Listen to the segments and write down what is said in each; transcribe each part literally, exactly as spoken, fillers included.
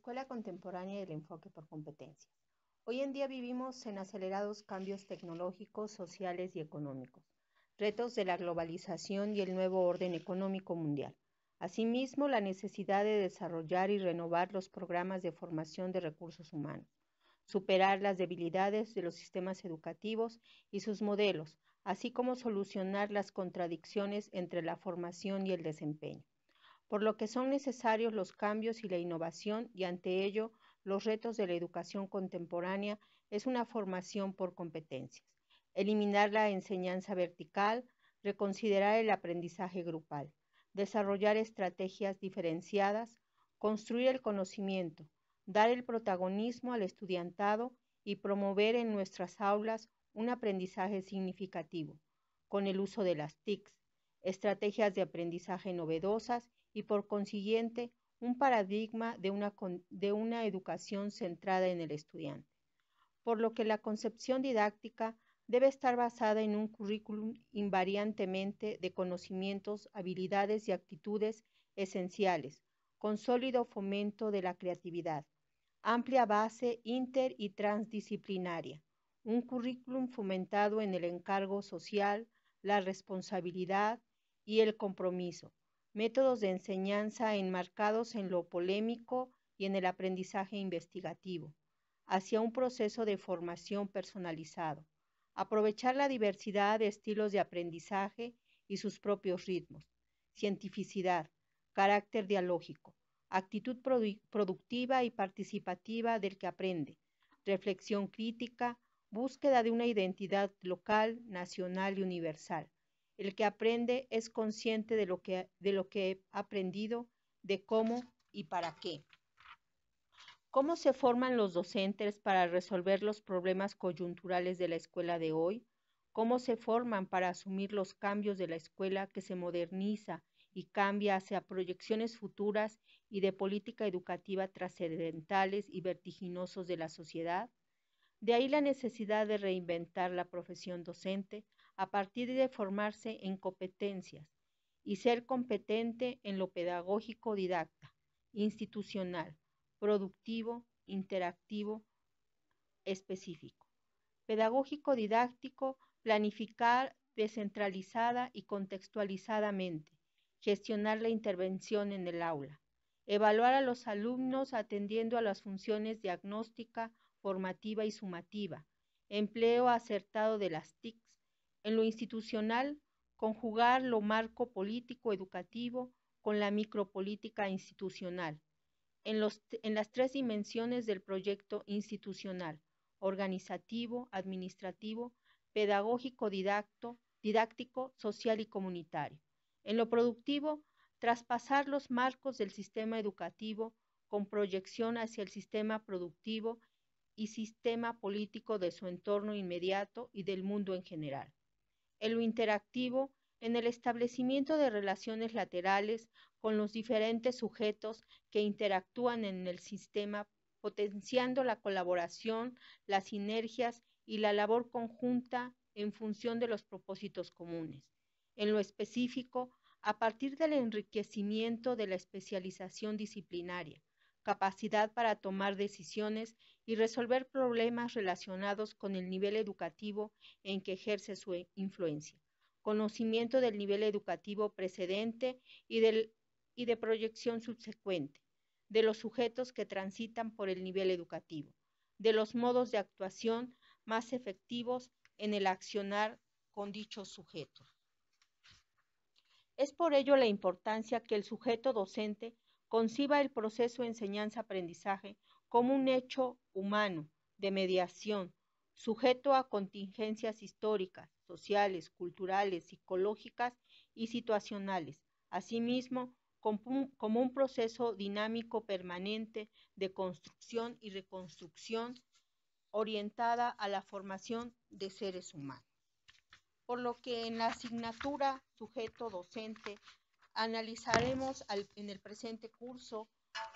escuela contemporánea y el enfoque por competencias. Hoy en día vivimos en acelerados cambios tecnológicos, sociales y económicos, retos de la globalización y el nuevo orden económico mundial. Asimismo, la necesidad de desarrollar y renovar los programas de formación de recursos humanos, superar las debilidades de los sistemas educativos y sus modelos, así como solucionar las contradicciones entre la formación y el desempeño, por lo que son necesarios los cambios y la innovación, y ante ello los retos de la educación contemporánea es una formación por competencias, eliminar la enseñanza vertical, reconsiderar el aprendizaje grupal, desarrollar estrategias diferenciadas, construir el conocimiento, dar el protagonismo al estudiantado y promover en nuestras aulas un aprendizaje significativo, con el uso de las T I Cs, estrategias de aprendizaje novedosas y por consiguiente un paradigma de una, de una educación centrada en el estudiante, por lo que la concepción didáctica debe estar basada en un currículum invariantemente de conocimientos, habilidades y actitudes esenciales, con sólido fomento de la creatividad, amplia base inter y transdisciplinaria, un currículum fomentado en el encargo social, la responsabilidad y el compromiso, métodos de enseñanza enmarcados en lo polémico y en el aprendizaje investigativo, hacia un proceso de formación personalizado, aprovechar la diversidad de estilos de aprendizaje y sus propios ritmos, cientificidad, carácter dialógico, actitud produ productiva y participativa del que aprende, reflexión crítica, búsqueda de una identidad local, nacional y universal. El que aprende es consciente de lo que, de lo que ha aprendido, de cómo y para qué. ¿Cómo se forman los docentes para resolver los problemas coyunturales de la escuela de hoy? ¿Cómo se forman para asumir los cambios de la escuela que se moderniza y cambia hacia proyecciones futuras y de política educativa trascendentales y vertiginosos de la sociedad? De ahí la necesidad de reinventar la profesión docente a partir de formarse en competencias y ser competente en lo pedagógico didacta, institucional, productivo, interactivo, específico. Pedagógico didáctico, planificar descentralizada y contextualizadamente, gestionar la intervención en el aula, evaluar a los alumnos atendiendo a las funciones diagnóstica, formativa y sumativa, empleo acertado de las T I Cs, en lo institucional, conjugar lo marco político educativo con la micropolítica institucional, en, los, en las tres dimensiones del proyecto institucional, organizativo, administrativo, pedagógico didacto, didáctico, social y comunitario. En lo productivo, traspasar los marcos del sistema educativo con proyección hacia el sistema productivo y sistema político de su entorno inmediato y del mundo en general. En lo interactivo, en el establecimiento de relaciones laterales con los diferentes sujetos que interactúan en el sistema, potenciando la colaboración, las sinergias y la labor conjunta en función de los propósitos comunes. En lo específico, a partir del enriquecimiento de la especialización disciplinaria, capacidad para tomar decisiones y resolver problemas relacionados con el nivel educativo en que ejerce su influencia, conocimiento del nivel educativo precedente y, del, y de proyección subsecuente, de los sujetos que transitan por el nivel educativo, de los modos de actuación más efectivos en el accionar con dichos sujetos. Es por ello la importancia que el sujeto docente conciba el proceso de enseñanza-aprendizaje como un hecho humano, de mediación, sujeto a contingencias históricas, sociales, culturales, psicológicas y situacionales, asimismo como un, como un proceso dinámico permanente de construcción y reconstrucción orientada a la formación de seres humanos. Por lo que en la asignatura sujeto docente analizaremos al, en el presente curso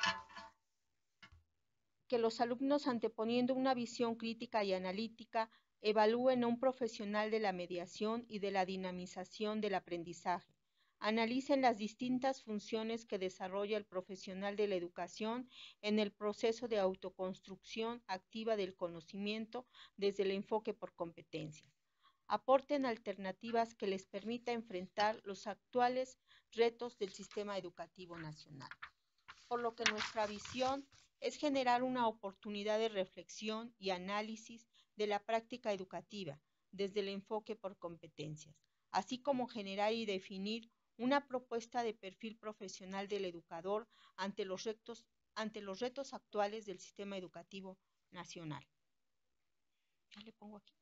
que los alumnos, anteponiendo una visión crítica y analítica, evalúen a un profesional de la mediación y de la dinamización del aprendizaje, analicen las distintas funciones que desarrolla el profesional de la educación en el proceso de autoconstrucción activa del conocimiento desde el enfoque por competencias. Aporten alternativas que les permita enfrentar los actuales retos del sistema educativo nacional. Por lo que nuestra visión es generar una oportunidad de reflexión y análisis de la práctica educativa desde el enfoque por competencias, así como generar y definir una propuesta de perfil profesional del educador ante los retos, ante los retos actuales del sistema educativo nacional. Ya le pongo aquí.